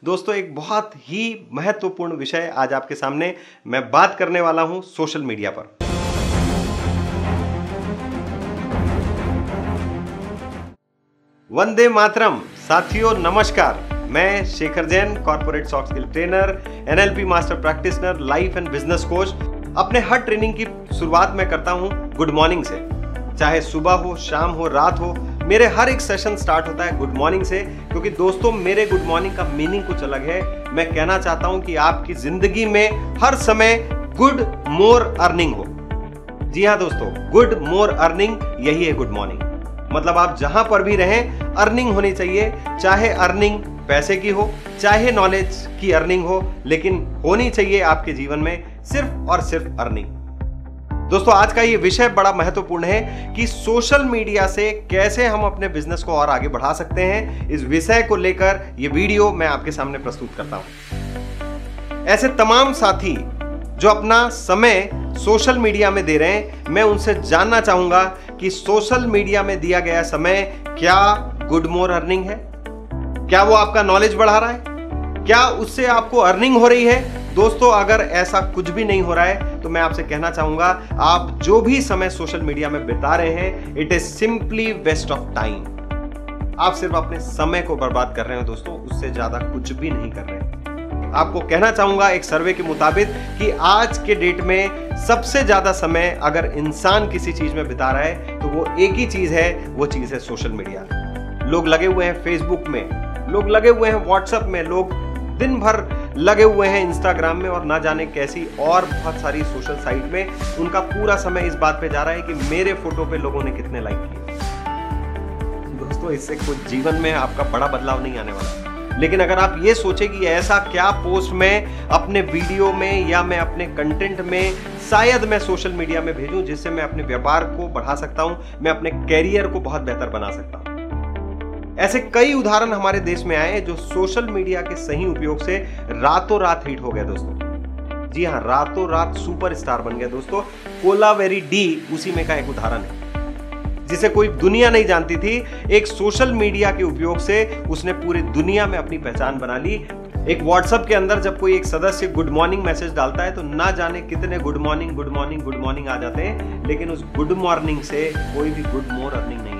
दोस्तों एक बहुत ही महत्वपूर्ण विषय आज आपके सामने मैं बात करने वाला हूं सोशल मीडिया पर। वंदे मातरम। साथियों नमस्कार, मैं Shekhar Jain, corporate soft skill trainer, NLP master practitioner, life and business coach. अपने हर ट्रेनिंग की शुरुआत मैं करता हूं गुड मॉर्निंग से। चाहे सुबह हो, शाम हो, रात हो, मेरे हर एक सेशन स्टार्ट होता है गुड मॉर्निंग से, क्योंकि दोस्तों मेरे गुड मॉर्निंग का मीनिंग कुछ अलग है। मैं कहना चाहता हूं कि आपकी जिंदगी में हर समय गुड मोर अर्निंग हो। जी हां दोस्तों, गुड मोर अर्निंग, यही है गुड मॉर्निंग। मतलब आप जहां पर भी रहें अर्निंग होनी चाहिए, चाहे अर्निंग पैसे की हो, चाहे नॉलेज की अर्निंग हो, लेकिन होनी चाहिए आपके जीवन में सिर्फ और सिर्फ अर्निंग। दोस्तों आज का ये विषय बड़ा महत्वपूर्ण है कि सोशल मीडिया से कैसे हम अपने बिजनेस को और आगे बढ़ा सकते हैं। इस विषय को लेकर ये वीडियो मैं आपके सामने प्रस्तुत करता हूं। ऐसे तमाम साथी जो अपना समय सोशल मीडिया में दे रहे हैं, मैं उनसे जानना चाहूंगा कि सोशल मीडिया में दिया गया समय क्या गुड मोर अर्निंग है? क्या वो आपका नॉलेज बढ़ा रहा है? क्या उससे आपको अर्निंग हो रही है? दोस्तों अगर ऐसा कुछ भी नहीं हो रहा है तो मैं आपसे कहना चाहूंगा, आप जो भी समय सोशल मीडिया में बिता रहे हैं, it is simply waste of time. आप सिर्फ अपने समय को बर्बाद कर रहे हैं दोस्तों, उससे ज्यादा कुछ भी नहीं कर रहे हैं। आपको कहना चाहूंगा एक सर्वे के मुताबिक कि आज के डेट में सबसे ज्यादा समय अगर इंसान किसी चीज में बिता रहा है तो वो एक ही चीज है, वो चीज है सोशल मीडिया। लोग लगे हुए हैं फेसबुक में, लोग लगे हुए हैं व्हाट्सएप में, लोग दिन भर लगे हुए हैं इंस्टाग्राम में और ना जाने कैसी और बहुत सारी सोशल साइट में। उनका पूरा समय इस बात पे जा रहा है कि मेरे फोटो पे लोगों ने कितने लाइक किए। दोस्तों इससे कुछ जीवन में आपका बड़ा बदलाव नहीं आने वाला। लेकिन अगर आप ये सोचे कि ऐसा क्या पोस्ट मैं अपने वीडियो में या मैं अपने कंटेंट में शायद मैं सोशल मीडिया में भेजूं जिससे मैं अपने व्यापार को बढ़ा सकता हूं, मैं अपने कैरियर को बहुत बेहतर बना सकता हूं। ऐसे कई उदाहरण हमारे देश में आए जो सोशल मीडिया के सही उपयोग से रातों रात हिट हो गए दोस्तों। जी हां, रातों रात सुपरस्टार बन गया दोस्तों। कोलावेरी डी उसी में का एक उदाहरण है, जिसे कोई दुनिया नहीं जानती थी। एक सोशल मीडिया के उपयोग से उसने पूरी दुनिया में अपनी पहचान बना ली। एक व्हाट्सएप के अंदर जब कोई एक सदस्य गुड मॉर्निंग मैसेज डालता है तो ना जाने कितने good morning good morning good morning आ जाते हैं, लेकिन उस गुड मॉर्निंग से कोई भी गुड मोर अर्निंग नहीं है।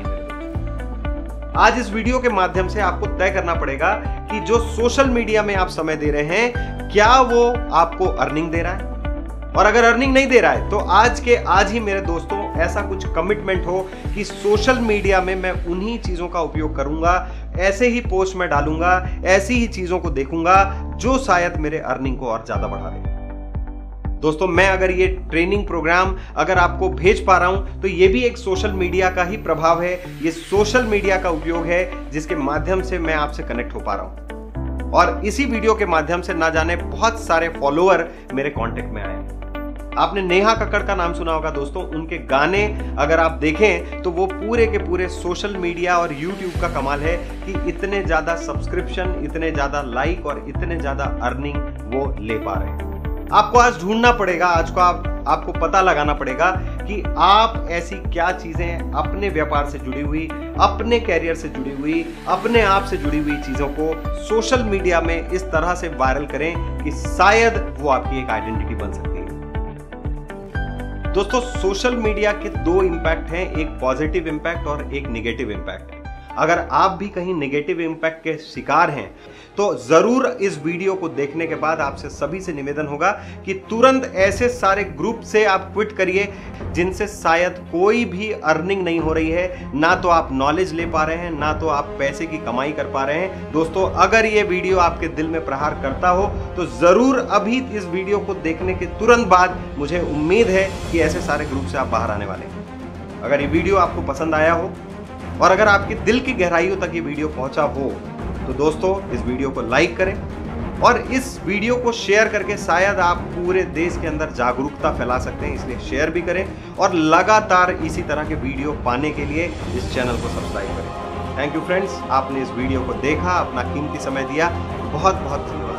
आज इस वीडियो के माध्यम से आपको तय करना पड़ेगा कि जो सोशल मीडिया में आप समय दे रहे हैं, क्या वो आपको अर्निंग दे रहा है? और अगर अर्निंग नहीं दे रहा है तो आज के आज ही मेरे दोस्तों ऐसा कुछ कमिटमेंट हो कि सोशल मीडिया में मैं उन्हीं चीजों का उपयोग करूंगा, ऐसे ही पोस्ट में डालूंगा, ऐसी ही चीजों को देखूंगा जो शायद मेरे अर्निंग को और ज्यादा बढ़ा दे। दोस्तों मैं अगर ये ट्रेनिंग प्रोग्राम अगर आपको भेज पा रहा हूं तो ये भी एक सोशल मीडिया का ही प्रभाव है। ये सोशल मीडिया का उपयोग है जिसके माध्यम से मैं आपसे कनेक्ट हो पा रहा हूं, और इसी वीडियो के माध्यम से ना जाने बहुत सारे फॉलोअर मेरे कांटेक्ट में आए। आपने नेहा कक्कड़ का नाम सुना होगा दोस्तों। उनके गाने अगर आप देखें तो वो पूरे के पूरे सोशल मीडिया और यूट्यूब का कमाल है कि इतने ज्यादा सब्सक्रिप्शन, इतने ज्यादा लाइक और इतने ज्यादा अर्निंग वो ले पा रहे हैं। आपको आज ढूंढना पड़ेगा, आज को आपको पता लगाना पड़ेगा कि आप ऐसी क्या चीजें अपने व्यापार से जुड़ी हुई, अपने कैरियर से जुड़ी हुई, अपने आप से जुड़ी हुई चीजों को सोशल मीडिया में इस तरह से वायरल करें कि शायद वो आपकी एक आइडेंटिटी बन सकती है। दोस्तों सोशल मीडिया के दो इंपैक्ट हैं, एक पॉजिटिव इंपैक्ट और एक नेगेटिव इंपैक्ट। अगर आप भी कहीं नेगेटिव इंपैक्ट के शिकार हैं तो जरूर इस वीडियो को देखने के बाद आपसे सभी से निवेदन होगा कि तुरंत ऐसे सारे ग्रुप से आप क्विट करिए जिनसे शायद कोई भी अर्निंग नहीं हो रही है, ना तो आप नॉलेज ले पा रहे हैं, ना तो आप पैसे की कमाई कर पा रहे हैं। दोस्तों अगर ये वीडियो आपके दिल में प्रहार करता हो तो जरूर अभी इस वीडियो को देखने के तुरंत बाद मुझे उम्मीद है कि ऐसे सारे ग्रुप से आप बाहर आने वाले हैं। अगर ये वीडियो आपको पसंद आया हो और अगर आपके दिल की गहराइयों तक ये वीडियो पहुंचा हो तो दोस्तों इस वीडियो को लाइक करें और इस वीडियो को शेयर करके शायद आप पूरे देश के अंदर जागरूकता फैला सकते हैं, इसलिए शेयर भी करें और लगातार इसी तरह के वीडियो पाने के लिए इस चैनल को सब्सक्राइब करें। थैंक यू फ्रेंड्स, आपने इस वीडियो को देखा, अपना कीमती समय दिया, बहुत बहुत धन्यवाद।